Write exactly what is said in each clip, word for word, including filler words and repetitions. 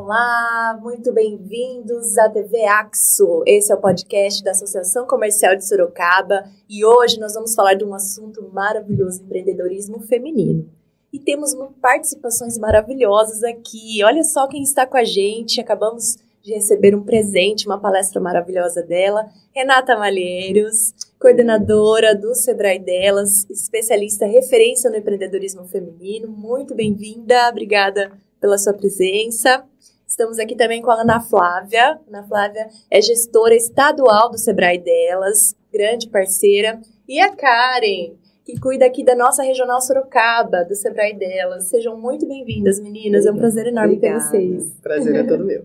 Olá, muito bem-vindos à T V Axo. Esse é o podcast da Associação Comercial de Sorocaba e hoje nós vamos falar de um assunto maravilhoso, empreendedorismo feminino. E temos participações maravilhosas aqui. Olha só quem está com a gente. Acabamos de receber um presente, uma palestra maravilhosa dela, Renata Malheiros, coordenadora do Sebrae Delas, especialista referência no empreendedorismo feminino. Muito bem-vinda, obrigada pela sua presença. Estamos aqui também com a Ana Flávia. Ana Flávia é gestora estadual do Sebrae Delas, grande parceira. E a Karen, que cuida aqui da nossa regional Sorocaba, do Sebrae Delas. Sejam muito bem-vindas, meninas. É um prazer enorme ter vocês. Prazer é todo meu.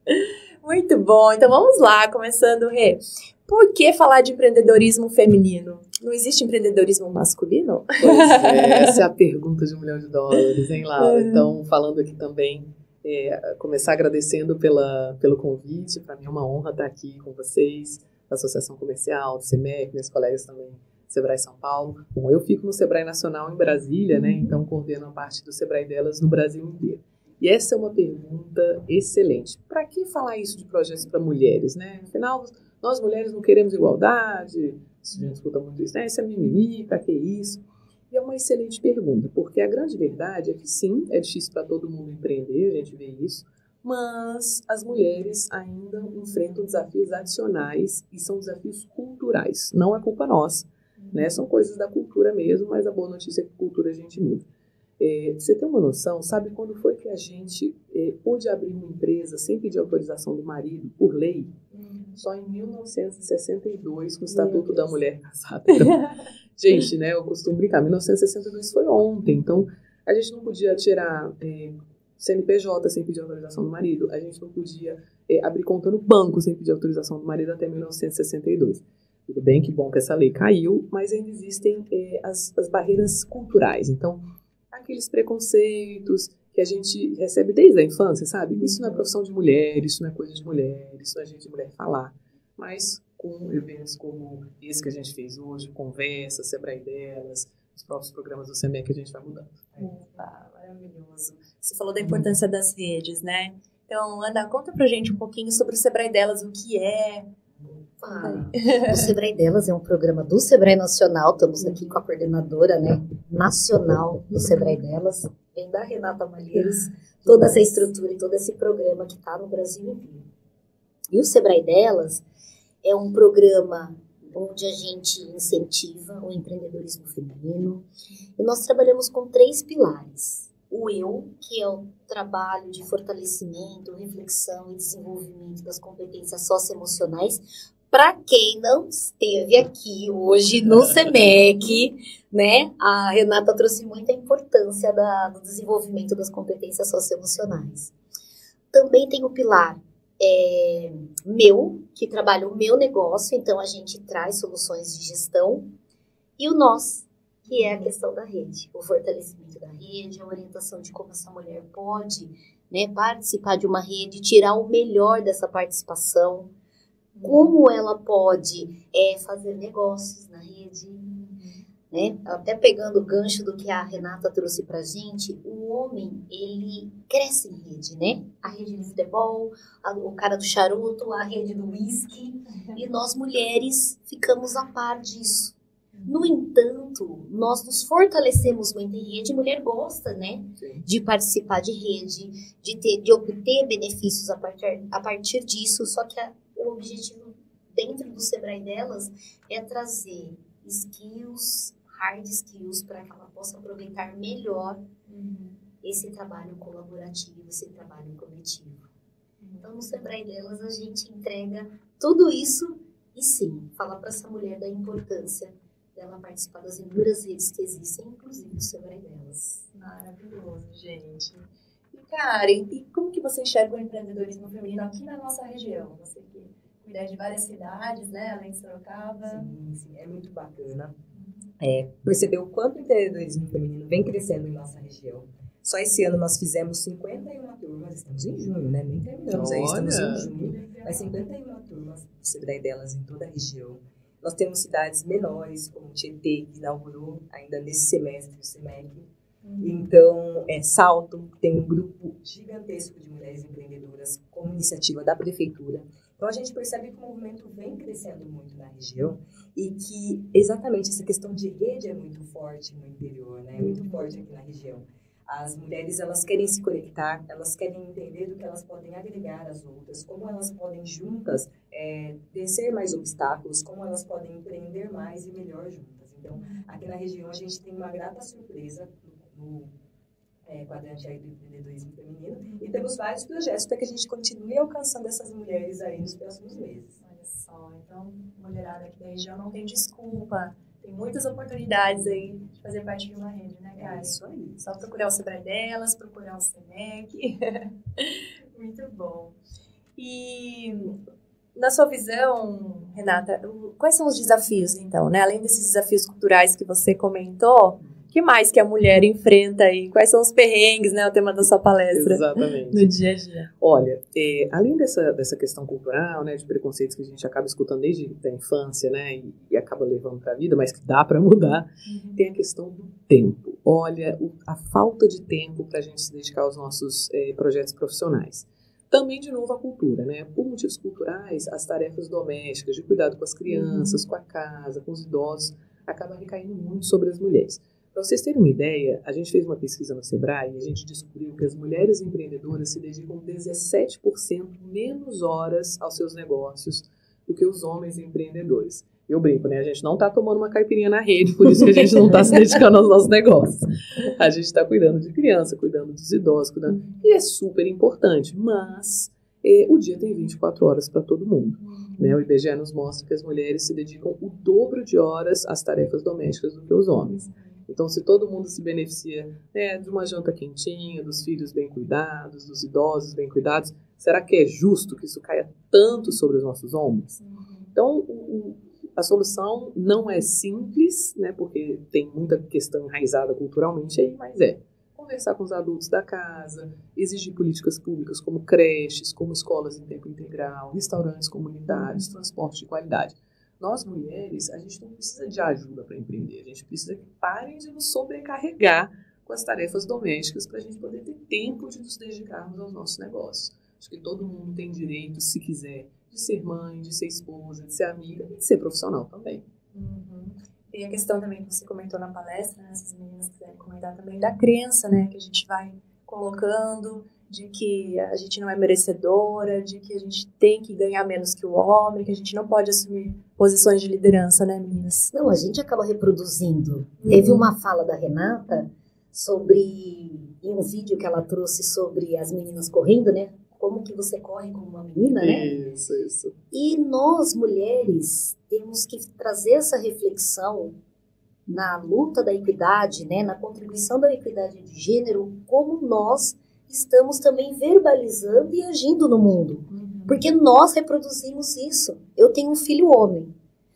Muito bom. Então vamos lá, começando, Rê. Por que falar de empreendedorismo feminino? Não existe empreendedorismo masculino? Pois é, essa é a pergunta de um milhão de dólares, hein, Laura? Então, falando aqui também, é, começar agradecendo pela, pelo convite. Para mim é uma honra estar aqui com vocês, da Associação Comercial, do SEMEC, meus colegas também do Sebrae São Paulo. Bom, eu fico no Sebrae Nacional em Brasília, né? Então coordeno a parte do Sebrae Delas no Brasil inteiro. E essa é uma pergunta excelente. Para que falar isso de projetos para mulheres, né? Afinal, nós mulheres não queremos igualdade, a gente escuta muito isso, né? Isso é mimimi, para que isso? E é uma excelente pergunta, porque a grande verdade é que sim, é difícil para todo mundo empreender, a gente vê isso, mas as mulheres ainda enfrentam desafios adicionais e são desafios culturais. Não é culpa nossa, né? São coisas da cultura mesmo, mas a boa notícia é que cultura a gente muda. É, você tem uma noção, sabe quando foi que a gente é, pôde abrir uma empresa sem pedir autorização do marido, por lei? Hum. Só em mil novecentos e sessenta e dois, com o Estatuto da Mulher Casada. Então, gente, né, eu costumo brincar, mil novecentos e sessenta e dois foi ontem, então a gente não podia tirar é, C N P J sem pedir autorização do marido, a gente não podia é, abrir conta no banco sem pedir autorização do marido até mil novecentos e sessenta e dois. Tudo bem, que bom que essa lei caiu, mas ainda existem é, as, as barreiras culturais, então aqueles preconceitos que a gente recebe desde a infância, sabe? Isso não é profissão de mulher, isso não é coisa de mulher, isso não é gente de mulher falar. Mas com eventos como esse que a gente fez hoje, conversa, Sebrae Delas, os próprios programas do SEMEC, a gente vai mudando. Opa, maravilhoso. Você falou da importância das redes, né? Então, Ana, conta pra gente um pouquinho sobre o Sebrae Delas, o que é... Ah, o Sebrae Delas é um programa do Sebrae Nacional, estamos aqui com a coordenadora, né, nacional do Sebrae Delas, vem da Renata Malheiros, toda essa estrutura e todo esse programa que está no Brasil inteiro. E o Sebrae Delas é um programa onde a gente incentiva o empreendedorismo feminino e nós trabalhamos com três pilares. O eu, que é o trabalho de fortalecimento, reflexão e desenvolvimento das competências socioemocionais. Para quem não esteve aqui hoje no SEMEC, né, a Renata trouxe muita importância da, do desenvolvimento das competências socioemocionais. Também tem o pilar é, meu, que trabalha o meu negócio, então a gente traz soluções de gestão. E o nós, que é a questão da rede, o fortalecimento da rede, a orientação de como essa mulher pode, né, participar de uma rede, tirar o melhor dessa participação, como ela pode é, fazer negócios na rede, né? Até pegando o gancho do que a Renata trouxe pra gente, o homem, ele cresce em rede, né? A rede de futebol, a, o cara do charuto, a rede do whisky, e nós mulheres ficamos a par disso. No entanto, nós nos fortalecemos muito em rede, a mulher gosta, né, de participar de rede, de, ter, de obter benefícios a partir, a partir disso, só que a, o objetivo dentro do Sebrae Delas é trazer skills, hard skills, para que ela possa aproveitar melhor uhum. esse trabalho colaborativo, esse trabalho coletivo. Uhum. Então, no Sebrae Delas, a gente entrega tudo isso e, sim, fala para essa mulher da importância dela participar das inúmeras redes que existem, inclusive do Sebrae Delas. Maravilhoso, gente. E, Karen, e como que você enxerga o empreendedorismo feminino aqui na nossa região? Você que cuida de várias cidades, né, além de Sorocaba. Sim, sim, é muito bacana. É, perceber o quanto o empreendedorismo feminino vem crescendo em nossa região. Só esse ano nós fizemos cinquenta e uma turmas, estamos em junho, né? Nem terminamos aí, estamos em junho. Mas cinquenta e uma turmas do Sebrae Delas em toda a região. Nós temos cidades menores, como Tietê, que inaugurou ainda nesse semestre o SEMEC. Então, é Salto tem um grupo gigantesco de mulheres empreendedoras com iniciativa da prefeitura. Então, a gente percebe que o movimento vem crescendo muito na região e que exatamente essa questão de rede é muito forte no interior, né? É muito forte aqui na região. As mulheres, elas querem se conectar, elas querem entender do que elas podem agregar às outras, como elas podem juntas é, vencer mais obstáculos, como elas podem empreender mais e melhor juntas. Então, aqui na região, a gente tem uma grata surpresa no é, quadrante aí do empreendedorismo feminino e temos vários projetos para que a gente continue alcançando essas mulheres aí nos próximos meses. Olha só, então, mulherada aqui da região não tem desculpa. Tem muitas oportunidades aí de fazer parte de uma rede, né, cara? É isso aí. Só procurar o Sebrae delas, procurar o Senec. Muito bom. E na sua visão, Renata, quais são os desafios, então, né? Além desses desafios culturais que você comentou, o que mais que a mulher enfrenta aí? Quais são os perrengues, né? O tema da sua palestra. Exatamente. No dia a dia. Olha, é, além dessa, dessa questão cultural, né, de preconceitos que a gente acaba escutando desde a infância, né, e, e acaba levando para a vida, mas que dá para mudar, uhum. Tem a questão do tempo. Olha, o, a falta de tempo para a gente se dedicar aos nossos é, projetos profissionais. Também, de novo, a cultura, né? Por motivos culturais, as tarefas domésticas, de cuidado com as crianças, uhum. com a casa, com os idosos, acaba recaindo muito sobre as mulheres. Para vocês terem uma ideia, a gente fez uma pesquisa no Sebrae e a gente descobriu que as mulheres empreendedoras se dedicam dezessete por cento menos horas aos seus negócios do que os homens empreendedores. Eu brinco, né? A gente não está tomando uma caipirinha na rede, por isso que a gente não está se dedicando aos nossos negócios. A gente está cuidando de criança, cuidando dos idosos, cuidando... E é super importante, mas eh, o dia tem vinte e quatro horas para todo mundo. Né? O I B G E nos mostra que as mulheres se dedicam o dobro de horas às tarefas domésticas do que os homens. Então, se todo mundo se beneficia, né, de uma janta quentinha, dos filhos bem cuidados, dos idosos bem cuidados, será que é justo que isso caia tanto sobre os nossos ombros? Então, o, a solução não é simples, né, porque tem muita questão enraizada culturalmente aí, mas é conversar com os adultos da casa, exigir políticas públicas como creches, como escolas em tempo integral, restaurantes comunitários, transporte de qualidade. Nós, mulheres, a gente não precisa de ajuda para empreender. A gente precisa que parem de nos sobrecarregar com as tarefas domésticas para a gente poder ter tempo de nos dedicarmos aos nossos negócios. Acho que todo mundo tem direito, se quiser, de ser mãe, de ser esposa, de ser amiga e de ser profissional também. Uhum. E a questão também que você comentou na palestra, né, essas meninas quiserem comentar também, da crença, né, que a gente vai colocando, de que a gente não é merecedora, de que a gente tem que ganhar menos que o homem, que a gente não pode assumir posições de liderança, né, meninas? Não, a gente acaba reproduzindo. Uhum. Teve uma fala da Renata sobre, em um vídeo que ela trouxe sobre as meninas correndo, né? Como que você corre como uma menina, né? Isso, isso. E nós, mulheres, temos que trazer essa reflexão na luta da equidade, né? Na contribuição da equidade de gênero, como nós estamos também verbalizando e agindo no mundo. Uhum. Porque nós reproduzimos isso. Eu tenho um filho homem.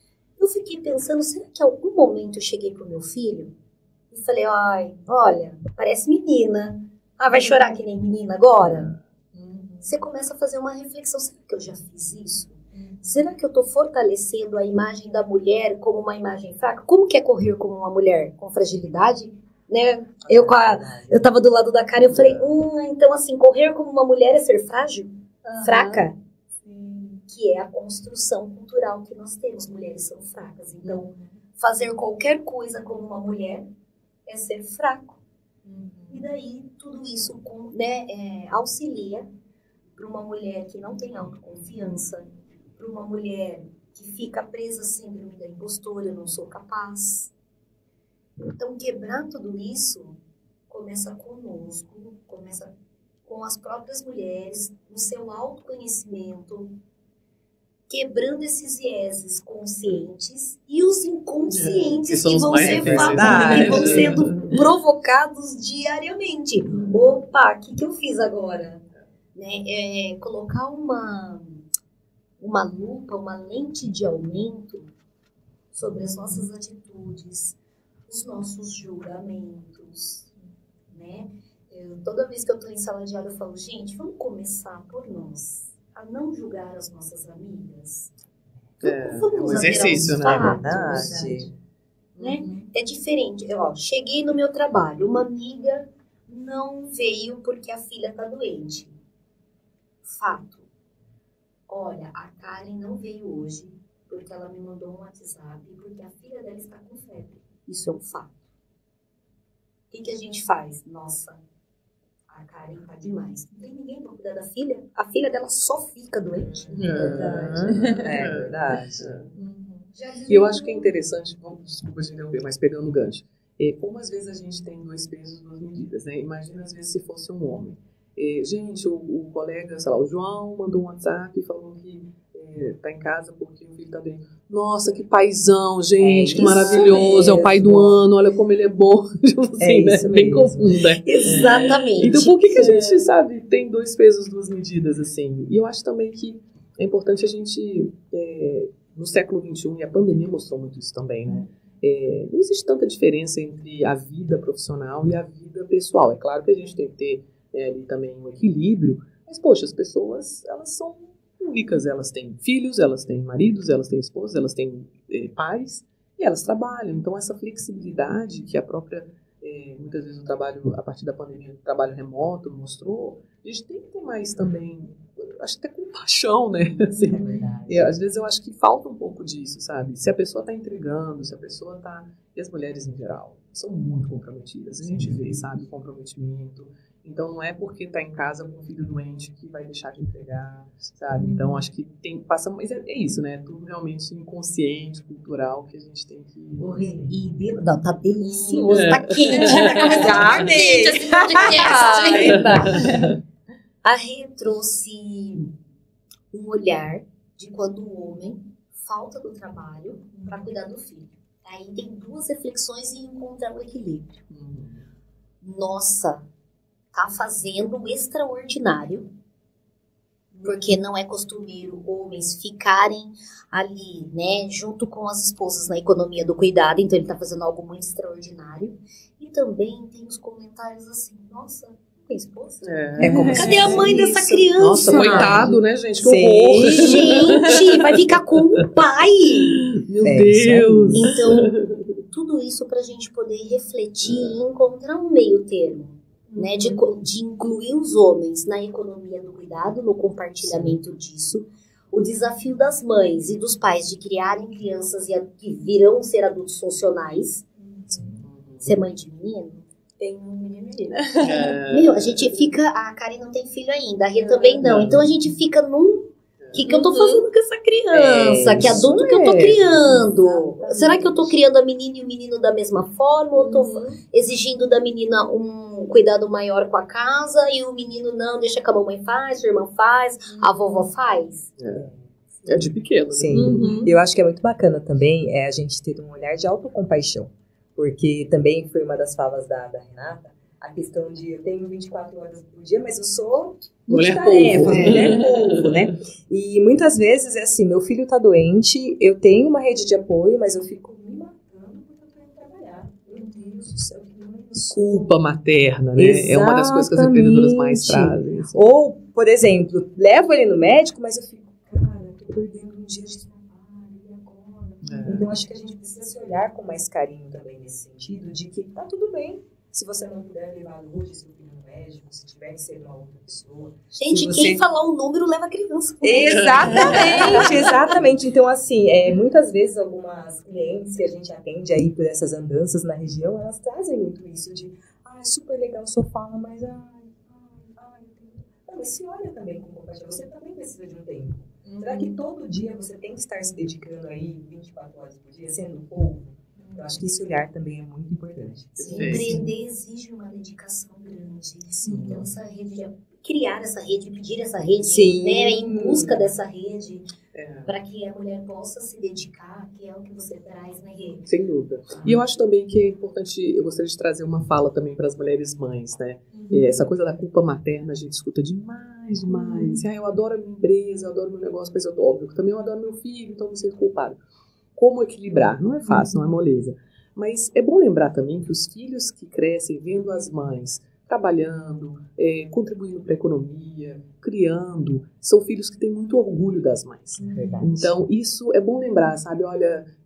Eu fiquei pensando, será que em algum momento eu cheguei pro meu filho e falei, ai, olha, parece menina. Ah, vai chorar que nem menina agora? Uhum. Você começa a fazer uma reflexão, será que eu já fiz isso? Uhum. Será que eu estou fortalecendo a imagem da mulher como uma imagem fraca? Como que é correr como uma mulher? Com fragilidade? Né? Eu, com a, eu tava do lado da cara e eu falei, hum, então assim, correr como uma mulher é ser frágil, uhum. fraca, Sim. que é a construção cultural que nós temos, mulheres são fracas, então uhum. fazer qualquer coisa como uma mulher é ser fraco, uhum. e daí tudo isso com, né, é, auxilia para uma mulher que não tem autoconfiança, para uma mulher que fica presa síndrome da impostora, eu não sou capaz. Então, quebrar tudo isso começa conosco, começa com as próprias mulheres, no seu autoconhecimento, quebrando esses vieses conscientes e os inconscientes é, que, que vão ser que vão sendo provocados diariamente. Opa, o que, que eu fiz agora? Né? É, colocar uma, uma lupa, uma lente de aumento sobre as nossas atitudes, os nossos julgamentos, né? Eu, toda vez que eu estou em sala de aula, eu falo, gente, vamos começar por nós, a não julgar as nossas amigas. É, vamos é um exercício, né? Fatos, né? Uhum. é diferente. Eu, ó, cheguei no meu trabalho, uma amiga não veio porque a filha tá doente. Fato. Olha, a Karen não veio hoje porque ela me mandou um WhatsApp porque a filha dela está com febre. Isso é um fato. O que, que a gente faz? Nossa, a Karen tá demais. Não tem ninguém para cuidar da filha. A filha dela só fica doente. É verdade. É verdade. E eu acho que é interessante, vamos, desculpa te interromper, mas pegando o gancho, é, como às vezes a gente tem dois pesos, duas medidas, né? Imagina às vezes se fosse um homem. É, gente, o, o colega, sei lá, o João mandou um WhatsApp e falou que é, tá em casa porque o filho tá bem. Nossa, que paizão, gente, É que maravilhoso, mesmo. é o pai do ano, olha como ele é bom. Tipo assim, É né? isso Bem mesmo. confunda. Exatamente. Então, por que, que a gente, sabe, tem dois pesos, duas medidas, assim? E eu acho também que é importante a gente, é, no século vinte e um, e a pandemia mostrou muito isso também, né? É, não existe tanta diferença entre a vida profissional e a vida pessoal. É claro que a gente tem que ter é, ali também um equilíbrio, mas, poxa, as pessoas, elas são únicas, elas têm filhos, elas têm maridos, elas têm esposas, elas têm é, pais, e elas trabalham. Então, essa flexibilidade que a própria, é, muitas vezes o trabalho, a partir da pandemia, o trabalho remoto mostrou, a gente tem que ter mais também, acho que até compaixão, né? Assim, É verdade. e, às vezes eu acho que falta um pouco disso, sabe? Se a pessoa está entregando, se a pessoa está... E as mulheres, em geral, são muito comprometidas. A gente vê, sabe, o comprometimento. Então, não é porque está em casa com um filho doente que vai deixar de entregar, sabe? Então, acho que tem... Passa, mas é, é isso, né? É tudo realmente inconsciente, cultural, que a gente tem que... E, e, não, tá delicioso, É. tá quente, tá começando a ficar quente esse podcast. A Rê trouxe um olhar de quando o homem falta do trabalho para cuidar do filho. Aí tem duas reflexões e encontrar o equilíbrio. Hum. Nossa, tá fazendo o extraordinário, porque não é costumeiro homens ficarem ali, né, junto com as esposas na economia do cuidado, então ele tá fazendo algo muito extraordinário. E também tem os comentários assim, nossa, tem esposa? É. É como se Cadê a mãe fosse dessa isso. criança? Nossa, coitado, né, gente? Que Sim. horror! Gente, vai ficar com o pai. Meu É isso aí. Deus! Então, tudo isso pra gente poder refletir e encontrar um meio termo, né? De, co- de incluir os homens na economia do cuidado, no compartilhamento disso. O desafio das mães e dos pais de criarem crianças e a- que virão ser adultos funcionais. Ser mãe de menino. Tem um menino e menina. É. Meu, a gente fica... A Karen não tem filho ainda, a Rê também não. Não. Então, a gente fica num... O que, que eu tô Uhum. fazendo com essa criança? É, que adulto isso que eu tô é. criando? Exatamente. Será que eu tô criando a menina e o menino da mesma forma? Ou tô Uhum. exigindo da menina um cuidado maior com a casa e o menino não, deixa que a mamãe faz, a irmã faz, a vovó faz? É de pequeno, né? Sim. Uhum. Eu acho que é muito bacana também é a gente ter um olhar de autocompaixão. Porque também foi uma das falas da, da Renata, a questão de eu tenho vinte e quatro horas por dia, mas eu sou Mulher multitarefa, polvo. mulher polvo, né? E muitas vezes é assim, meu filho tá doente, eu tenho uma rede de apoio, mas eu fico me matando porque eu tô indo trabalhar. Meu Deus do céu, que mãe eu sou. Culpa materna, né? É uma das coisas que as empreendedoras mais trazem. assim. Ou, por exemplo, levo ele no médico, mas eu fico, cara, eu tô perdendo um dia de trabalho, e agora? É. Então, acho que a gente precisa se olhar com mais carinho também nesse sentido, de que tá tudo bem. Se você não puder levar hoje seu filho no médico, se tiver que ser uma outra pessoa. Gente, Se você- quem falar um número leva a criança. Exatamente, exatamente. Então, assim, é, muitas vezes algumas clientes que a gente atende aí por essas andanças na região, elas trazem muito isso de, ah, é super legal o sofá, mas ai, ai, ai. Não, mas se olha também com compaixão, você também precisa de um tempo. Será que todo dia você tem que estar se dedicando aí vinte e quatro horas por dia, sendo povo? Eu acho que esse olhar também é muito importante. Empreender exige uma dedicação grande. Então, essa rede, de- criar essa rede, pedir essa rede, Sim. né, em busca dessa rede, É. para que a mulher possa se dedicar, que é o que você traz, né, Rê? Sem dúvida. E eu acho também que é importante, eu gostaria de trazer uma fala também para as mulheres mães, né? É, essa coisa da culpa materna a gente escuta demais, demais. Ah, eu adoro a minha empresa, eu adoro meu negócio, mas eu tô óbvio que também eu adoro meu filho, então eu me sinto culpada. Como equilibrar? Não é fácil, não é moleza. Mas é bom lembrar também que os filhos que crescem vendo as mães trabalhando, é, contribuindo para a economia, criando, são filhos que têm muito orgulho das mães. Verdade. Então, isso é bom lembrar, sabe? Olha,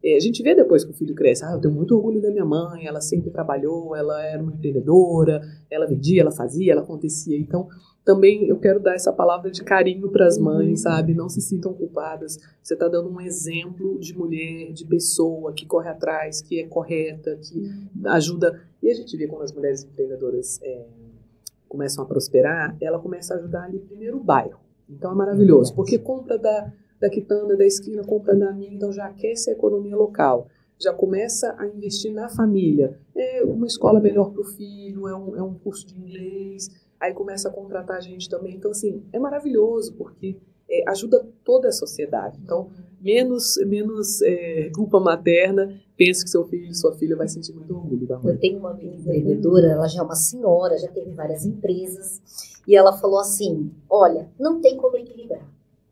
é, a gente vê depois que o filho cresce, ah, eu tenho muito orgulho da minha mãe, ela sempre trabalhou, ela era uma empreendedora, ela vendia, ela fazia, ela acontecia. Então, também eu quero dar essa palavra de carinho para as mães, sabe? Não se sintam culpadas. Você está dando um exemplo de mulher, de pessoa que corre atrás, que é correta, que ajuda. E a gente vê quando as mulheres empreendedoras é, começam a prosperar, ela começa a ajudar ali primeiro o bairro. Então é maravilhoso, porque compra da, da quitanda, da esquina, compra da minha, então já aquece a economia local. Já começa a investir na família. É uma escola melhor para o filho, é um, é um curso de inglês. Aí começa a contratar gente também. Então, assim, é maravilhoso, porque é, ajuda toda a sociedade. Então, menos, menos é, culpa materna, pense que seu filho e sua filha vai sentir muito orgulho da mãe. Eu tenho uma amiga empreendedora, ela já é uma senhora, já teve várias empresas, e ela falou assim, olha, não tem como equilibrar.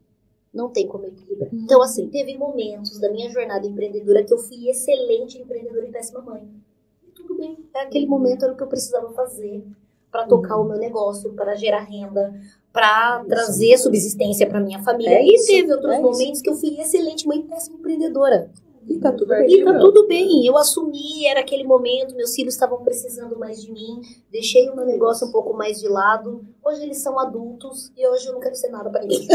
Não tem como equilibrar. Hum. Então, assim, teve momentos da minha jornada empreendedora que eu fui excelente empreendedora e péssima mãe. E tudo bem, aquele momento era o que eu precisava fazer para tocar uhum. o meu negócio, para gerar renda, para trazer subsistência para minha família. É e teve outros é momentos isso. que eu fui excelente mãe e péssima empreendedora. E tá tudo bem. E tá tudo bem. Eu assumi, era aquele momento, meus filhos estavam precisando mais de mim, deixei o meu negócio um pouco mais de lado. Hoje eles são adultos e hoje eu não quero ser nada pra ninguém.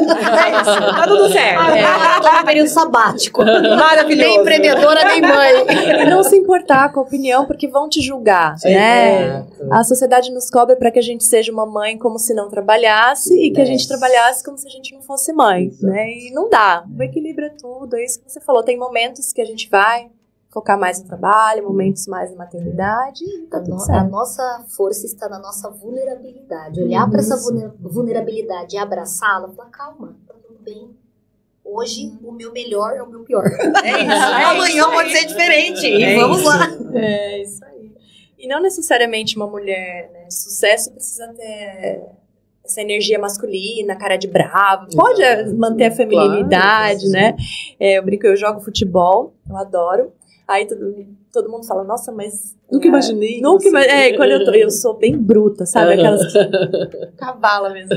Tá tudo certo. Agora é. eu tô no período sabático. Maravilhoso. Nem empreendedora, nem mãe. E não se importar com a opinião, porque vão te julgar, é. né? A sociedade nos cobra para que a gente seja uma mãe como se não trabalhasse e que a gente trabalhasse como se a gente não fosse mãe, né? E não dá. O equilíbrio é tudo. É isso que você falou. Tem momentos que a gente vai focar mais no trabalho, momentos mais na maternidade. Tá a, no, a nossa força está na nossa vulnerabilidade. Olhar para essa vulnerabilidade e abraçá-la, falar, calma, tá tudo bem. Hoje, o meu melhor é o meu pior. É isso. É amanhã isso pode ser diferente. E é vamos isso. lá. É isso aí. E não necessariamente uma mulher, né? Sucesso precisa ter essa energia masculina, cara de brava. Pode Exato. manter a feminilidade, claro, né? É, eu brinco, eu jogo futebol, eu adoro. Aí todo, todo mundo fala, nossa, mas... Nunca é, imaginei. Nunca imaginei. É, quando eu tô, eu sou bem bruta, sabe? Aquelas cavala mesmo.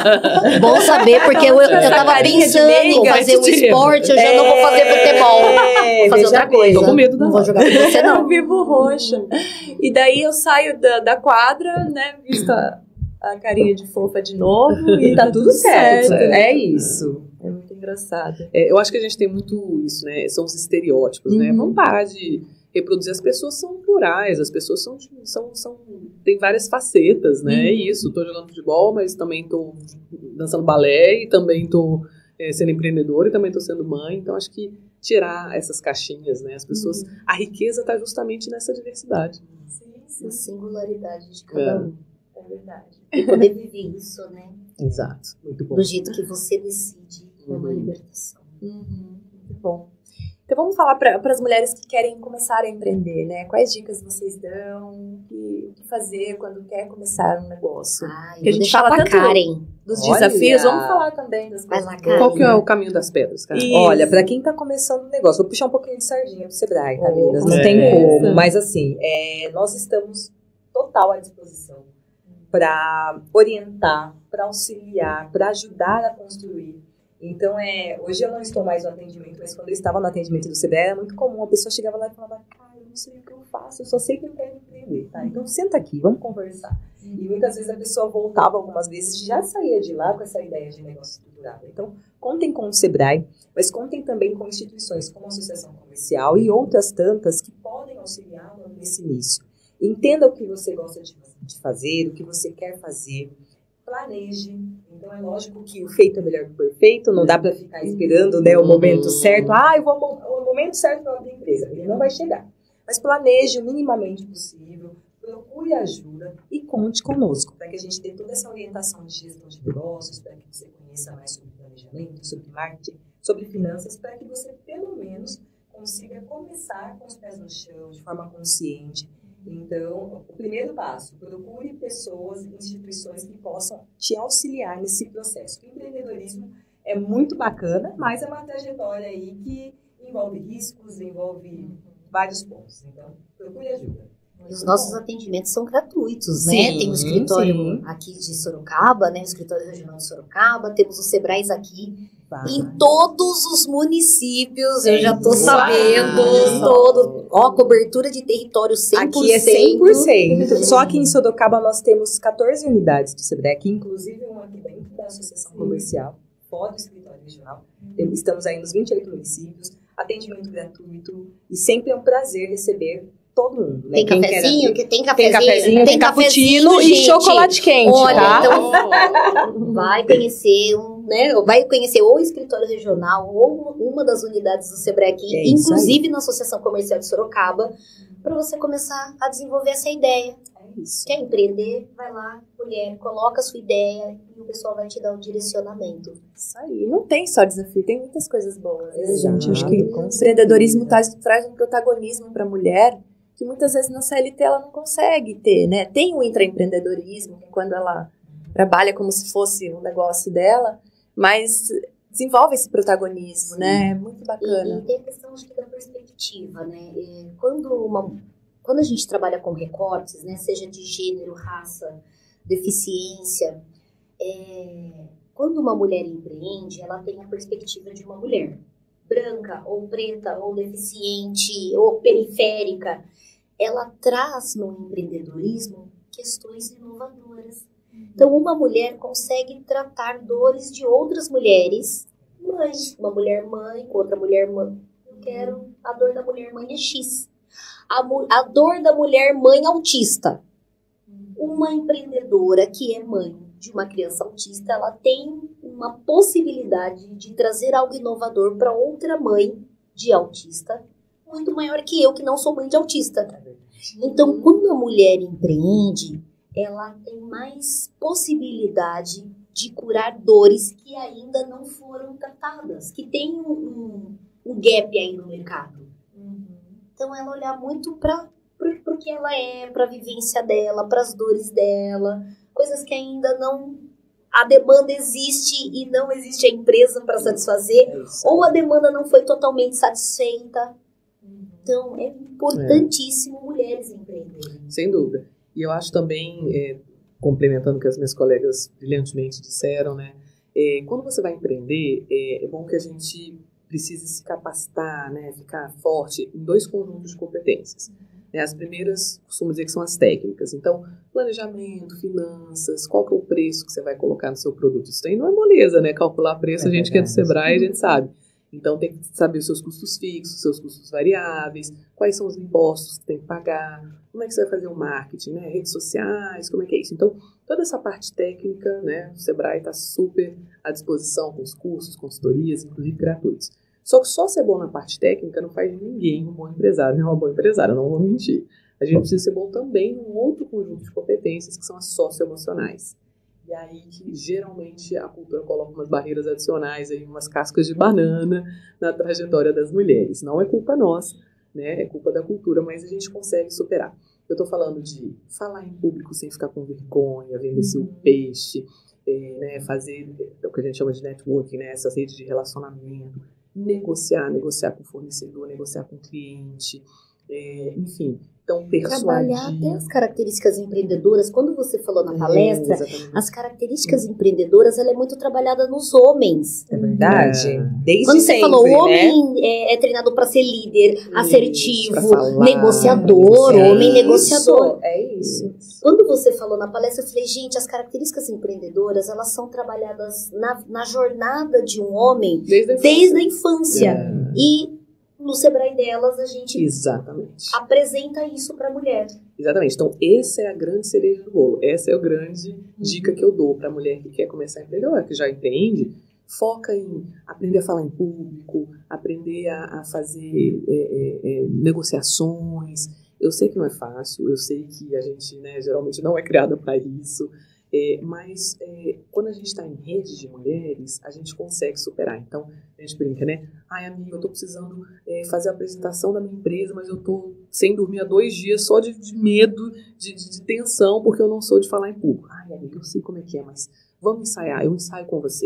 Bom saber, porque eu, eu tava pensando em fazer um esporte, eu já é, não vou fazer futebol. É, vou fazer outra coisa. Tô com medo da Não vou jogar com você, não. Eu vivo roxa. E daí eu saio da, da quadra, né, visto a, a carinha de fofa de novo e tá tudo certo. certo. É isso. É muito engraçado. É, eu acho que a gente tem muito isso, né? São os estereótipos, uhum. né? Vamos parar de reproduzir. As pessoas são plurais, as pessoas são, são, são tem várias facetas, né? Uhum. É isso. Tô jogando futebol, mas também tô dançando balé e também tô é, sendo empreendedora e também tô sendo mãe. Então, acho que tirar essas caixinhas, né? As pessoas... Uhum. A riqueza tá justamente nessa diversidade. Sim, sim. A singularidade de cada é. um. É verdade. E poder viver isso, né? Exato. Muito bom. Do jeito que você decide. É uma libertação. Uhum, muito bom. Então vamos falar para as mulheres que querem começar a empreender, né? Quais dicas vocês dão? O que, que fazer quando quer começar um negócio? Ah, que a gente fala tanto Karen. dos Olha. desafios, vamos falar também das Vai coisas. lá, Qual que é o caminho das pedras, cara? Olha, para quem tá começando um negócio, vou puxar um pouquinho de sardinha pro Sebrae, tá, meninas? Oh, Não é. tem como, mas assim, é, nós estamos total à disposição para orientar, para auxiliar, para ajudar a construir. Então, é, hoje eu não estou mais no atendimento, mas quando eu estava no atendimento do Sebrae, era muito comum, a pessoa chegava lá e falava, cara, eu não sei o que eu faço, eu só sei que eu quero empreender, tá? Então, senta aqui, vamos conversar. E muitas vezes a pessoa voltava algumas vezes e já saía de lá com essa ideia de negócio estruturado. Então, contem com o Sebrae, mas contem também com instituições como a Associação Comercial e outras tantas que podem auxiliá-lo nesse início. Entenda o que você gosta de fazer, o que você quer fazer. Planeje. Então é lógico que o feito é melhor que o perfeito, não dá para ficar esperando, né, o momento certo. Ah, eu vou o momento certo para abrir a empresa. Ele não vai chegar. Mas planeje o minimamente possível, procure ajuda e conte conosco para que a gente dê toda essa orientação de gestão de negócios, para que você conheça mais sobre planejamento, sobre marketing, sobre finanças, para que você pelo menos consiga começar com os pés no chão, de forma consciente. Então, o primeiro passo, procure pessoas, instituições que possam te auxiliar nesse processo. O empreendedorismo é muito bacana, mas é uma trajetória aí que envolve riscos, envolve vários pontos. Então, procure ajuda. Os nossos atendimentos são gratuitos, né? Sim, Tem o escritório sim. aqui de Sorocaba, né? O escritório regional de Sorocaba, temos os Sebrais aqui Tá. em todos os municípios, eu já tô Uau! sabendo, todo, ó, cobertura de território cem por cento. Aqui é cem por cento. Só aqui em Sorocaba nós temos quatorze unidades do Sebrae, aqui inclusive uma aqui dentro da Associação Comercial, fora do escritório regional. Estamos aí nos vinte e oito municípios, atendimento gratuito e sempre é um prazer receber todo mundo. Né? Tem Quem cafezinho? quer Que tem Tem cafezinho? cafezinho, tem cappuccino e gente. chocolate quente, Olha, tá? então vai conhecer um, né? Vai conhecer ou o escritório regional ou uma das unidades do Sebrae aqui, É isso inclusive na Associação Comercial de Sorocaba, para você começar a desenvolver essa ideia. É isso. Quer empreender? Vai lá, mulher, coloca a sua ideia e o pessoal vai te dar um direcionamento. Isso aí. Não tem só desafio, tem muitas coisas boas, né, Exato, gente? Acho que o com empreendedorismo certeza. traz, traz um protagonismo para a mulher que muitas vezes na C L T ela não consegue ter, né? Tem o intraempreendedorismo, que quando ela trabalha como se fosse um negócio dela, mas desenvolve esse protagonismo, né? É muito E, bacana. e tem a questão, acho que, da perspectiva, né? É, Quando, uma, quando a gente trabalha com recortes, né? Seja de gênero, raça, deficiência, é, quando uma mulher empreende, ela tem a perspectiva de uma mulher branca, ou preta, ou deficiente, ou periférica. Ela traz no empreendedorismo questões inovadoras. Então, uma mulher consegue tratar dores de outras mulheres. Mãe, uma mulher mãe com outra mulher mãe. Eu quero a dor da mulher mãe é X. A, mu- a dor da mulher mãe autista. Uma empreendedora que é mãe de uma criança autista, ela tem uma possibilidade de trazer algo inovador para outra mãe de autista, muito maior que eu, que não sou mãe de autista. Então, quando a mulher empreende, ela tem mais possibilidade de curar dores que ainda não foram tratadas, que tem um, um, um gap aí no mercado. Então, ela olhar muito para o que ela é, para a vivência dela, para as dores dela, coisas que ainda não... A demanda existe e não existe a empresa para satisfazer, É isso. ou a demanda não foi totalmente satisfeita. Então, é importantíssimo mulheres empreenderem. Sem dúvida. E eu acho também, é, complementando o que as minhas colegas brilhantemente disseram, né? É, quando você vai empreender, é, é bom que a gente precise se capacitar, né? Ficar forte em dois conjuntos de competências. Né? As primeiras, costumo dizer que são as técnicas. Então, planejamento, finanças, qual que é o preço que você vai colocar no seu produto? Isso aí não é moleza, né? Calcular preço, É a gente que é do verdade. Sebrae, a gente sabe. Então, tem que saber os seus custos fixos, os seus custos variáveis, quais são os impostos que tem que pagar, como é que você vai fazer o marketing, né? Redes sociais, como é que é isso. Então, toda essa parte técnica, né? O Sebrae está super à disposição com os cursos, consultorias, inclusive gratuitos. Só que só ser bom na parte técnica não faz de ninguém um bom empresário, nem uma boa empresária, não vou mentir. A gente precisa ser bom também num outro conjunto de competências, que são as socioemocionais. E aí que geralmente a cultura coloca umas barreiras adicionais, aí, umas cascas de banana na trajetória das mulheres. Não é culpa nossa, né? É culpa da cultura, mas a gente consegue superar. Eu estou falando de falar em público sem ficar com vergonha, vender seu peixe, é, né? Fazer o que a gente chama de networking, né? Essas redes de relacionamento, negociar, negociar com o fornecedor, negociar com o cliente, é, enfim. Então, Trabalhar persuadir. até as características empreendedoras. Quando você falou na palestra, É, exatamente. as características empreendedoras, ela é muito trabalhada nos homens. É verdade. É. Desde Quando você sempre, falou, o né? homem é, é treinado para ser líder, pra assertivo, falar, negociador, negociar. homem negociador. Isso, é isso. Quando você falou na palestra, eu falei, gente, as características empreendedoras, elas são trabalhadas na, na jornada de um homem Desde a desde a infância. É. E no Sebrae delas, a gente Exatamente. apresenta isso para a mulher. Exatamente. Então, essa é a grande cereja do bolo. Essa é a grande dica que eu dou para a mulher que quer começar a empreender, ou que já empreende. Foca em aprender a falar em público, aprender a, a fazer é, é, é, negociações. Eu sei que não é fácil, eu sei que a gente, né, geralmente não é criada para isso, é, mas é, quando a gente está em rede de mulheres, a gente consegue superar. Então, a gente brinca, né? Ai, amiga, eu estou precisando é, fazer a apresentação da minha empresa, mas eu estou sem dormir há dois dias só de, de medo, de, de, de tensão, porque eu não sou de falar em público. Ai, amiga, eu sei como é que é, mas vamos ensaiar, eu ensaio com você.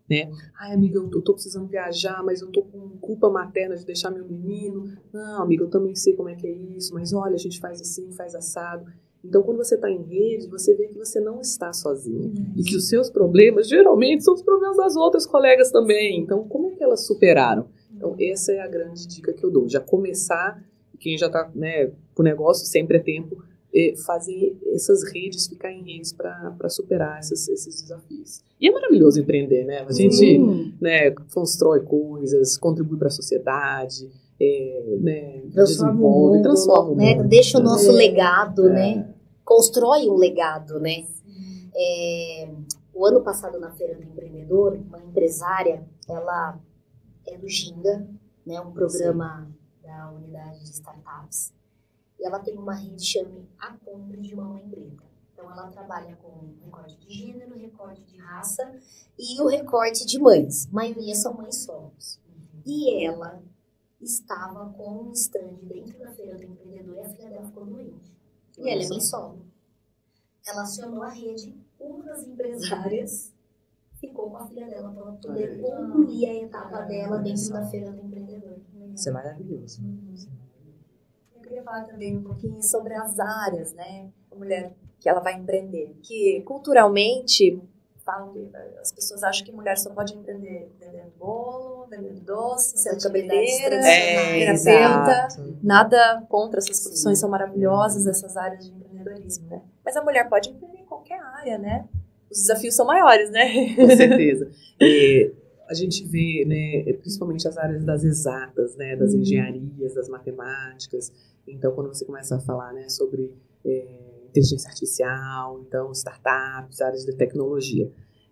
né? Ai, amiga, eu tô, tô precisando viajar, mas eu tô com culpa materna de deixar meu menino. Não, amiga, eu também sei como é que é isso, mas olha, a gente faz assim, faz assado. Então, quando você está em rede, você vê que você não está sozinha. Uhum. E que os seus problemas, geralmente, são os problemas das outras colegas também. Então, como é que elas superaram? Então, essa é a grande dica que eu dou. Já começar, quem já está, né, pro negócio, sempre é tempo, é fazer essas redes, ficar em redes para superar essas, esses desafios. E é maravilhoso empreender, né? A gente né, constrói coisas, contribui para a sociedade, é, né, transforma desenvolve, o mundo, transforma o né? mundo. Deixa o nosso é. legado, é. né? Constrói um legado, né? É, o ano passado, na Feira do Empreendedor, uma empresária, ela é do Ginga, né? Um programa Sim. da unidade de startups. E ela tem uma rede que chama A Compra de Mamãe Preta. Então, ela trabalha com recorte de gênero, recorte de raça e o recorte de mães. A maioria são mães solos. E ela estava com um stand dentro da Feira do Empreendedor e a filha dela ficou doente. E ela é mãe solo. Ela acionou a rede, uma das empresárias ficou com a filha dela para ela poder concluir a etapa dela dentro da Feira do Empreendedor. Isso é maravilhoso. Eu queria falar também um pouquinho sobre as áreas, né? A mulher que ela vai empreender. Que culturalmente, falam que as pessoas acham que mulher só pode empreender vendendo bolo, vendendo doce, sendo cabeleireira, é, terapeuta. Nada contra, essas profissões são maravilhosas, essas áreas de empreendedorismo, né? Mas a mulher pode empreender em qualquer área, né? Os desafios são maiores, né? Com certeza. E a gente vê, né, principalmente as áreas das exatas, né, das uhum. engenharias, das matemáticas. Então, quando você começa a falar, né, sobre é, inteligência artificial, então, startups, áreas de tecnologia.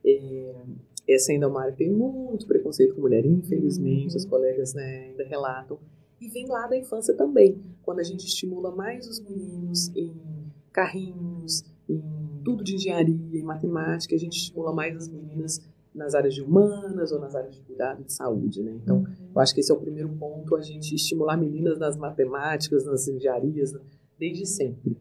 É, essa ainda é uma área que tem muito preconceito com mulher, infelizmente, uhum. os colegas, né, ainda relatam. E vem lá da infância também, quando a gente estimula mais os meninos em carrinhos, em tudo de engenharia, em matemática, a gente estimula mais as meninas nas áreas de humanas ou nas áreas de cuidado de saúde, né? Então, uhum. eu acho que esse é o primeiro ponto, a gente estimular meninas nas matemáticas, nas engenharias, desde sempre.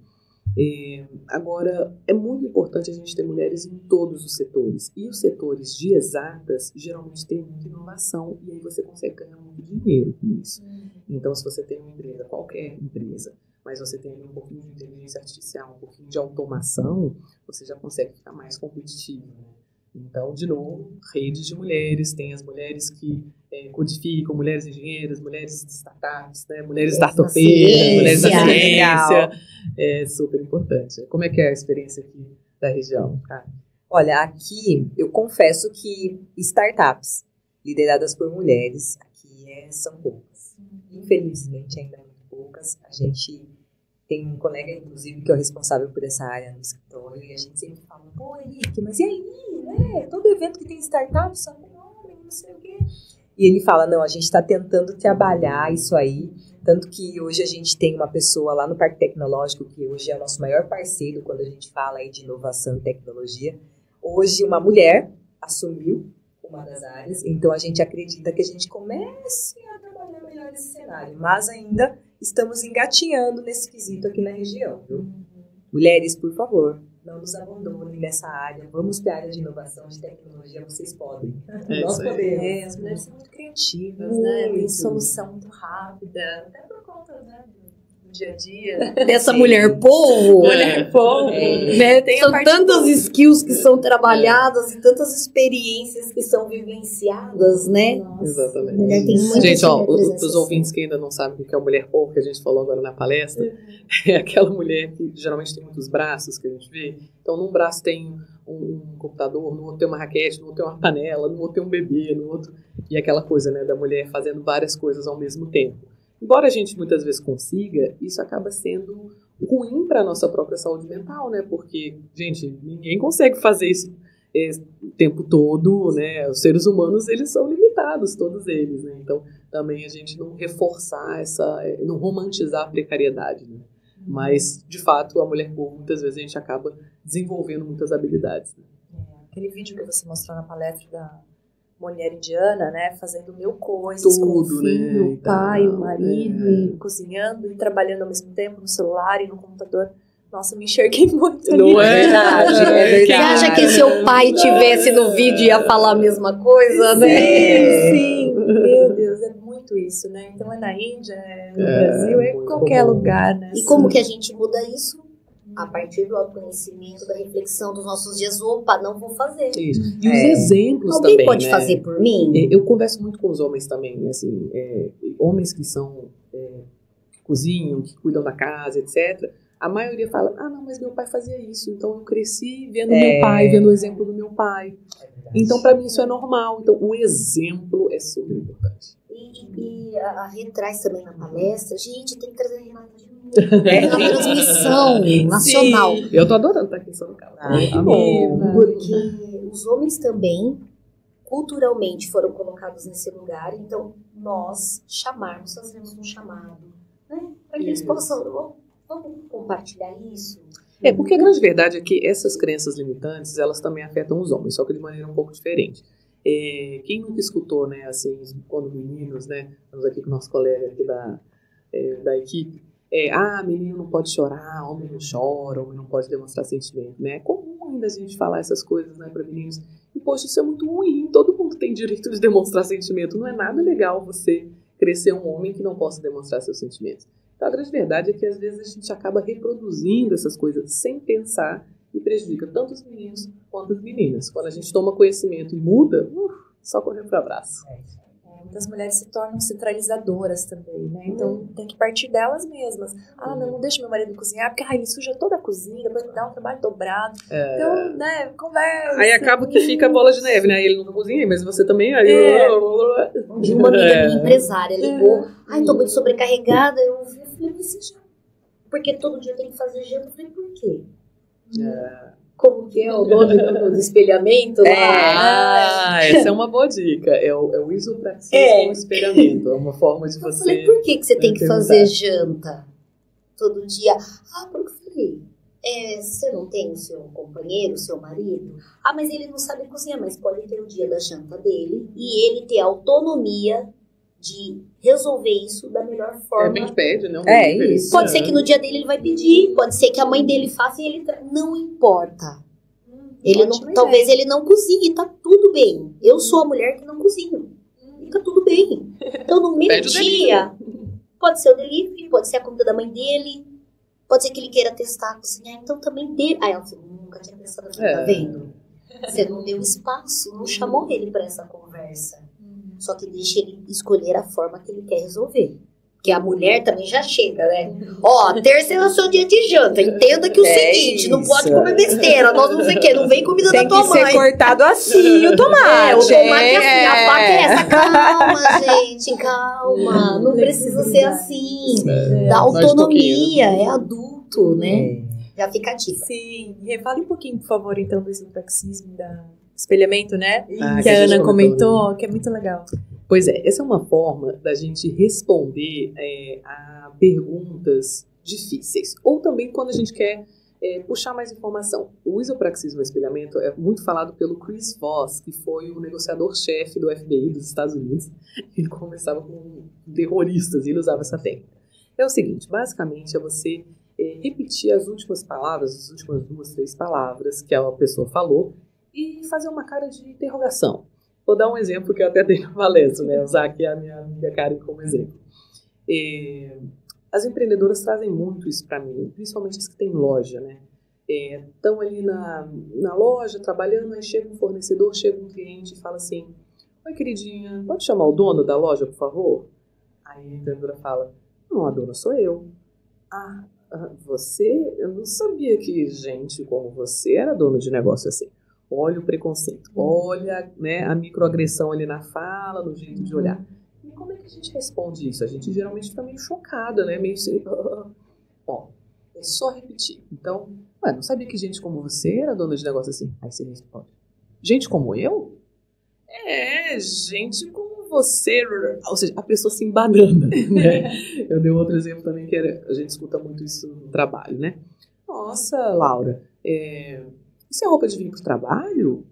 É, agora, é muito importante a gente ter mulheres em todos os setores. E os setores de exatas, geralmente, tem muita inovação e aí você consegue ganhar muito dinheiro com isso. Uhum. Então, se você tem uma empresa, qualquer empresa, mas você tem um pouquinho de inteligência artificial, um pouquinho de automação, você já consegue ficar mais competitivo, né? Então, de novo, redes de mulheres, tem as mulheres que é, codificam, mulheres engenheiras, mulheres de startups, né? Mulheres startupeiras, mulheres da ciência. É super importante. Como é que é a experiência aqui da região, cara? Olha, aqui eu confesso que startups lideradas por mulheres aqui é, são poucas. Infelizmente, ainda muito poucas. A gente tem um colega, inclusive, que é o responsável por essa área no escritório, e a gente sempre fala, pô, Henrique, mas e aí, né? Todo evento que tem startup só tem homem, não sei o quê. E ele fala, não, a gente está tentando trabalhar isso aí, tanto que hoje a gente tem uma pessoa lá no Parque Tecnológico, que hoje é o nosso maior parceiro quando a gente fala aí de inovação e tecnologia. Hoje uma mulher assumiu uma das áreas, então a gente acredita que a gente comece a trabalhar melhor nesse cenário, mas ainda estamos engatinhando nesse quesito aqui na região, viu? Uhum. Mulheres, por favor, não nos abandonem nessa área. Vamos para a área de inovação, de tecnologia, vocês podem. É, Nós podemos. É, as mulheres são muito criativas, muito. né? Tem solução muito rápida, até por conta, né, do dia a dia. Dessa mulher povo. Mulher povo. É. Né? Tem são tantas do... skills que são trabalhadas, é. e tantas experiências que são vivenciadas, né? Nossa. Exatamente. Mulher tem muita gente, ó, os, os ouvintes que ainda não sabem o que é a mulher povo, que a gente falou agora na palestra, uhum. é aquela mulher que geralmente tem muitos braços, que a gente vê. Então, num braço tem um, um computador, no outro tem uma raquete, no outro tem uma panela, no outro tem um bebê, no outro... E aquela coisa, né, da mulher fazendo várias coisas ao mesmo tempo. Embora a gente muitas vezes consiga, isso acaba sendo ruim para a nossa própria saúde mental, né? Porque, gente, ninguém consegue fazer isso é, o tempo todo, né? Os seres humanos, eles são limitados, todos eles, né? Então, também a gente não reforçar essa... não romantizar a precariedade, né? Mas, de fato, a mulher povo, muitas vezes a gente acaba desenvolvendo muitas habilidades. Né? É, aquele vídeo que você mostrou na palestra da mulher indiana, né, fazendo mil coisas, tudo, com o filho, né, o pai, então, o marido, é. e cozinhando e trabalhando ao mesmo tempo no celular e no computador. Nossa, eu me enxerguei muito. Não ali. é? Verdade, é verdade. Você acha que se o pai tivesse no vídeo ia falar a mesma coisa, né? Sim, sim. Meu Deus, é muito isso, né? Então é na Índia, é no É, Brasil, é em muito qualquer comum. lugar, né? E como que a gente muda isso? A partir do autoconhecimento, da reflexão dos nossos dias. Opa, não vou fazer. Isso. E os É. exemplos Alguém também, pode né? fazer por mim? É, Eu converso muito com os homens também, assim, é, homens que são, é, que cozinham, que cuidam da casa, etcétera. A maioria fala, ah, não, mas meu pai fazia isso, então eu cresci vendo É. meu pai, vendo o exemplo do meu pai. Então, para mim, isso é normal. Então, o exemplo é super importante. E, e a, a Rê traz também na palestra, gente, tem que trazer a Renata de novo. É uma transmissão nacional. Sim. Eu tô adorando estar aqui em São Paulo. Ah, que Amém. bom. Porque os homens também, culturalmente, foram colocados nesse lugar. Então, nós chamarmos, fazemos um chamado, né? Para que eles Isso. possam, vamos, vamos compartilhar isso. É, porque a grande verdade é que essas crenças limitantes, elas também afetam os homens, só que de maneira um pouco diferente. É, quem nunca escutou, né, assim, quando meninos, né, estamos aqui com o nosso colega aqui da, é, da equipe, é, ah, menino não pode chorar, homem não chora, homem não pode demonstrar sentimento, né? É comum ainda a gente falar essas coisas, né, para meninos. E, poxa, isso é muito ruim, todo mundo tem direito de demonstrar sentimento. Não é nada legal você crescer um homem que não possa demonstrar seus sentimentos. Então, a grande verdade é que, às vezes, a gente acaba reproduzindo essas coisas sem pensar e prejudica tanto os meninos quanto as meninas. Quando a gente toma conhecimento e muda, uf, só correr para o abraço. É, muitas mulheres se tornam centralizadoras também, né? Então tem que partir delas mesmas. Ah, não, não deixa meu marido cozinhar, porque ah, ele suja toda a cozinha, depois me dá um trabalho dobrado. É... Então, né, conversa. Aí acaba que fica a bola de neve, né? Aí ele nunca cozinha, mas você também. Aí... É. Um dia uma amiga É. minha empresária ligou, ai, tô muito sobrecarregada. Eu ouvi, eu falei, mas você já... Porque todo dia eu tenho que fazer janta. Eu falei, por quê? É. Como que é o nome do, do espelhamento lá? Ah, essa é uma boa dica. É o, é o isopraxismo É. com espelhamento. É uma forma de Eu você... falei, por que, que você tem que perguntar. fazer janta todo dia? Ah, porque eu falei, é, você não tem o seu companheiro, o seu marido? Ah, mas ele não sabe cozinhar, mas pode ter o dia da janta dele e ele ter autonomia de resolver isso da melhor É forma. bem pede, né? Um É, delivery. isso. Pode ser que no dia dele ele vai pedir, pode ser que a mãe dele faça e ele... Tra... Não importa. Ele não, Ótima talvez ideia. ele não cozinhe, tá tudo bem. Eu sou a mulher que não cozinho. E tá tudo bem. Então, no Pede o meio-dia, pode ser o delivery, pode ser a comida da mãe dele, pode ser que ele queira testar cozinhar, então também dê. Aí ela falou, nunca tinha pensado assim, É. tá vendo? Você não deu espaço, não chamou ele pra essa conversa. Só que deixa ele escolher a forma que ele quer resolver. Porque a mulher também já chega, né? Ó, terça é o seu dia de janta. Entenda que o É seguinte, não isso. pode comer besteira, nós não sei o quê, não vem comida Tem da tua que ser mãe. cortado assim o tomate. É, o tomate é assim, a é. faca é essa. Calma, gente, calma. Não precisa ser assim. Dá Mais autonomia, é adulto, né? Já fica a dica. Sim, Rê, fale um pouquinho, por favor, então, do isopraxismo, da espelhamento, né? Ah, que a gente Ana comentou, comentou, que é muito legal. Pois é, essa é uma forma da gente responder é, a perguntas difíceis. Ou também quando a gente quer é, puxar mais informação. O isopraxismo e espelhamento é muito falado pelo Chris Voss, que foi o negociador-chefe do F B I dos Estados Unidos. Ele conversava com terroristas e ele usava essa técnica. É o seguinte, basicamente é você é, repetir as últimas palavras, as últimas duas, três palavras que a pessoa falou e fazer uma cara de interrogação. Vou dar um exemplo que eu até dei na palestra, né? Usar aqui a minha amiga Karen como exemplo. É, as empreendedoras trazem muito isso para mim, principalmente as que têm loja, né? Estão é, ali na, na loja, trabalhando, aí chega um fornecedor, chega um cliente e fala assim, oi, queridinha, pode chamar o dono da loja, por favor? Aí a empreendedora fala, não, a dona sou eu. Ah, você? Eu não sabia que gente como você era dono de negócio assim. Olha o preconceito, olha, né, a microagressão ali na fala, no jeito de olhar. E como é que a gente responde isso? A gente geralmente fica meio chocada, né? Meio assim, ó, é só repetir. Então, ué, não sabia que gente como você era dona de negócio assim. Aí você responde, gente como eu? É, gente como você. Ou seja, a pessoa se embanana, né? Eu dei outro exemplo também, que era, a gente escuta muito isso no trabalho, né? Nossa, Laura, é... isso é roupa de vir pro trabalho?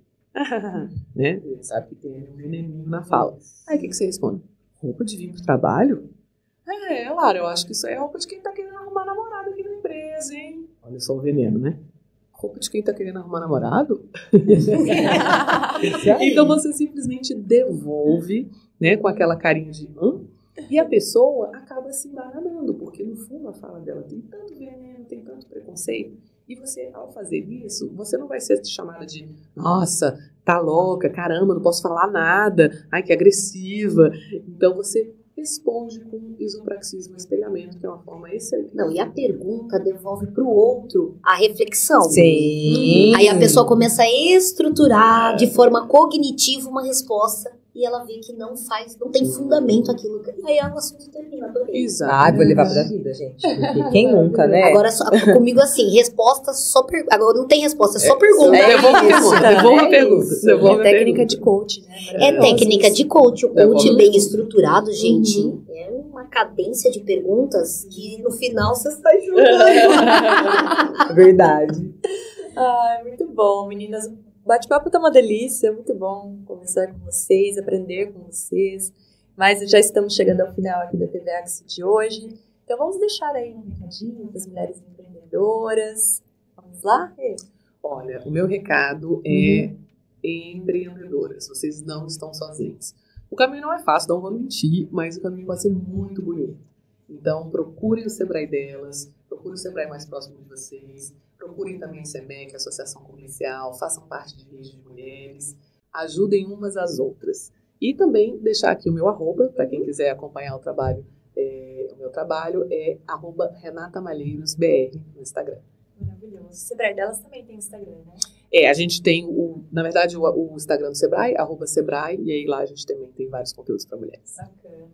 Né? Sabe que tem um veneninho na fala. Aí o que, que você responde? Roupa de vir pro trabalho? É, Laura, eu acho que isso aí é roupa de quem tá querendo arrumar namorada aqui na empresa. surpresa, hein? Olha só o veneno, né? Roupa de quem tá querendo arrumar namorado? Então você simplesmente devolve, né, com aquela carinha de hã? E a pessoa acaba se embananando, porque no fundo a fala dela tem tanto veneno, tem tanto preconceito. E você, ao fazer isso, você não vai ser chamada de nossa, tá louca, caramba, não posso falar nada, ai que agressiva. Então você responde com isopraxismo espelhamento, que é uma forma excelente. Não, e a pergunta devolve para o outro a reflexão. Sim. Aí a pessoa começa a estruturar de forma cognitiva uma resposta e ela vê que não faz, não tem fundamento aquilo. Aí o assunto termina, adorei. Exato. Ah, vou levar pra vida, gente. Porque quem nunca, né? Agora, só, comigo assim, resposta só pergunta. Agora não tem resposta, é só pergunta. É, devolva a pergunta. Devolva a pergunta. É Devolva a técnica pergunta. de coach, né? É técnica de coach. O Devolva. coach bem estruturado, gente, Uhum. é uma cadência de perguntas que no final você sai jogando. Verdade. Ai, muito bom, meninas. O bate-papo tá uma delícia, muito bom conversar com vocês, aprender com vocês. Mas já estamos chegando ao final aqui da T V Axis de hoje. Então vamos deixar aí um recadinho para as mulheres empreendedoras. Vamos lá? Olha, o meu recado é empreendedoras. Vocês não estão sozinhos. O caminho não é fácil, não vou mentir, mas o caminho vai ser muito bonito. Então procurem o Sebrae delas, procurem o Sebrae mais próximo de vocês. Procurem também o SEMEC, a Associação Comercial, façam parte de redes de mulheres, ajudem umas às outras. E também deixar aqui o meu arroba, para quem quiser acompanhar o trabalho, é, o meu trabalho é arroba Renata Malheiros B R no Instagram. Maravilhoso. O Sebrae delas também tem Instagram, né? É, a gente tem, o, na verdade, o, o Instagram do Sebrae, arroba Sebrae, e aí lá a gente também tem vários conteúdos para mulheres. Bacana.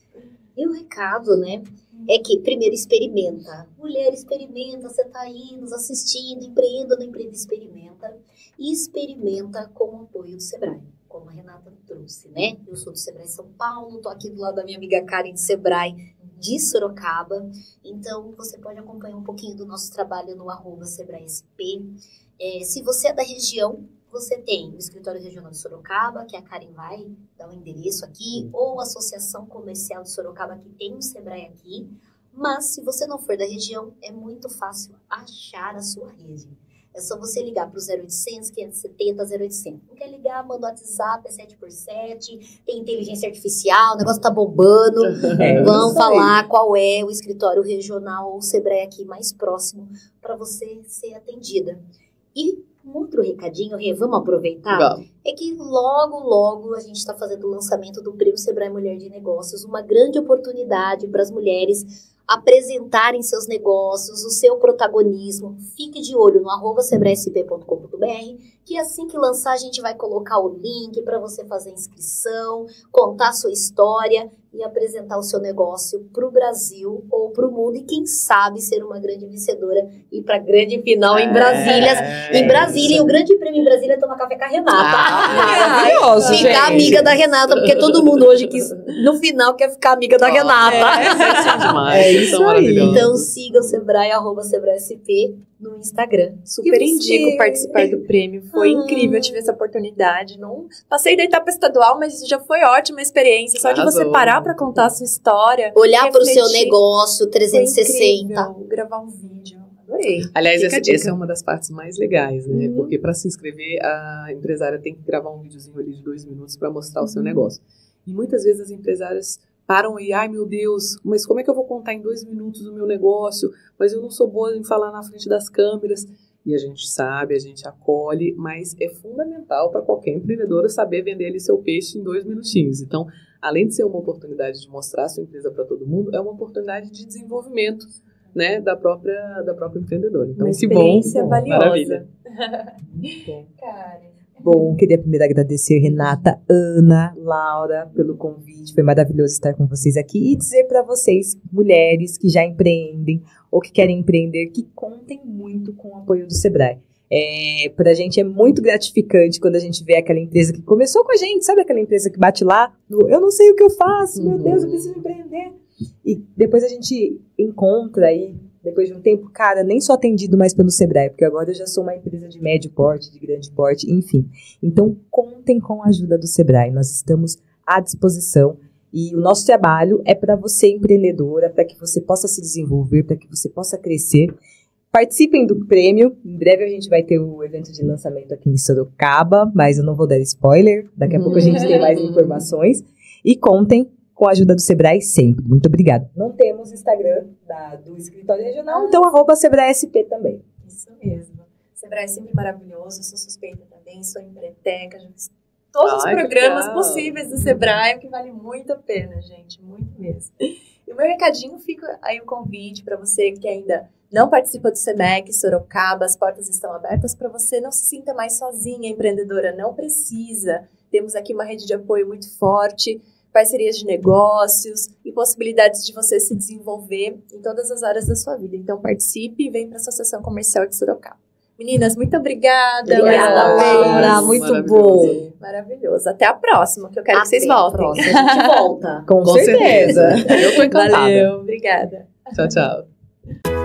E o recado, né, é que primeiro experimenta. Mulher, experimenta, você tá aí nos assistindo, empreenda, não empreenda, experimenta. E experimenta com o apoio do Sebrae, como a Renata trouxe, né? Eu sou do Sebrae São Paulo, tô aqui do lado da minha amiga Karen do Sebrae de Sorocaba. Então, você pode acompanhar um pouquinho do nosso trabalho no arroba Sebrae S P. É, se você é da região, você tem o Escritório Regional de Sorocaba, que a Karen vai dar um endereço aqui, ou a Associação Comercial de Sorocaba, que tem um Sebrae aqui. Mas, se você não for da região, é muito fácil achar a sua rede. É só você ligar para o zero oitocentos, quinhentos e setenta, zero oitocentos. Não quer ligar, manda o WhatsApp, é sete por sete, tem inteligência artificial, o negócio tá bombando. É, Vão isso falar qual é o escritório regional ou o Sebrae aqui mais próximo para você ser atendida. E um outro recadinho, Rê, vamos aproveitar? Vamos. É que logo, logo a gente está fazendo o lançamento do Prêmio Sebrae Mulher de Negócios, uma grande oportunidade para as mulheres apresentarem seus negócios, o seu protagonismo. Fique de olho no arroba sebrae s p ponto com ponto b r, que assim que lançar a gente vai colocar o link para você fazer inscrição, contar a sua história e apresentar o seu negócio para o Brasil ou para o mundo e quem sabe ser uma grande vencedora e para a grande final em Brasília. É, em Brasília, e o grande prêmio em Brasília é tomar café com a Renata. Ah, maravilhoso, Ficar gente. amiga da Renata, porque todo mundo hoje quis, no final quer ficar amiga da Renata. É, demais. É Vocês isso são aí. maravilhosos. Então siga o Sebrae, arroba Sebrae S P no Instagram. Super E você? indico participar do prêmio. Foi Ah. incrível, eu tive essa oportunidade. Não passei da etapa estadual, mas já foi ótima a experiência. Só de você Arrasou. parar para contar a sua história. Olhar para o seu refletir. negócio Foi trezentos e sessenta. incrível, gravar um vídeo. Adorei. Aliás, Fica a essa, dica. essa é uma das partes mais legais, né? Uhum. Porque para se inscrever, a empresária tem que gravar um videozinho ali de dois minutos para mostrar o seu negócio. E muitas vezes as empresárias param e, ai meu Deus, mas como é que eu vou contar em dois minutos o meu negócio? Mas eu não sou boa em falar na frente das câmeras. E a gente sabe, a gente acolhe, mas é fundamental para qualquer empreendedora saber vender ali seu peixe em dois minutinhos. Então, além de ser uma oportunidade de mostrar a sua empresa para todo mundo, é uma oportunidade de desenvolvimento, né, da própria, da própria empreendedora. Então, Uma que bom, experiência bom, valiosa. maravilha. Cara, Bom, queria primeiro agradecer Renata, Ana, Laura pelo convite. Foi maravilhoso estar com vocês aqui e dizer para vocês, mulheres que já empreendem ou que querem empreender, que contem muito com o apoio do Sebrae. É, para a gente é muito gratificante quando a gente vê aquela empresa que começou com a gente, sabe aquela empresa que bate lá, no, eu não sei o que eu faço, meu Deus, eu preciso empreender. E depois a gente encontra aí, depois de um tempo, cara, nem sou atendido mais pelo Sebrae, porque agora eu já sou uma empresa de médio porte, de grande porte, enfim. Então, contem com a ajuda do Sebrae, nós estamos à disposição E o nosso trabalho é para você, empreendedora, para que você possa se desenvolver, para que você possa crescer. Participem do prêmio. Em breve a gente vai ter o evento de lançamento aqui em Sorocaba, mas eu não vou dar spoiler. Daqui a pouco a gente tem mais informações. E contem com a ajuda do Sebrae sempre. Muito obrigada. Não temos Instagram da, do escritório regional, então arroba Sebrae S P também. Isso mesmo. Sebrae é sempre maravilhoso. Eu sou suspeita também, sou empreiteca, já fiz todos Ai, os programas possíveis do Sebrae, que vale muito a pena, gente, muito mesmo. E o meu recadinho fica aí o convite para você que ainda não participa do SEMEC Sorocaba, as portas estão abertas para você, não se sinta mais sozinha, empreendedora, não precisa. Temos aqui uma rede de apoio muito forte, parcerias de negócios e possibilidades de você se desenvolver em todas as áreas da sua vida. Então participe e vem para a Associação Comercial de Sorocaba. Meninas, muito obrigada. Obrigada, Laura. Muito bom. Maravilhoso. Até a próxima, que eu quero Até que vocês voltem. Próxima. A gente volta. Com, Com certeza. certeza. Eu tô encantada. Valeu, obrigada. Tchau, tchau.